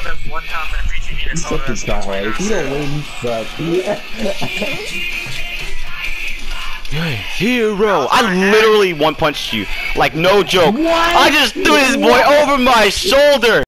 one time in preaching Minnesota. Such a guy. If you don't win, fuck. Hero! I literally one punched you. Like, no joke. What? I just threw this boy over my shoulder!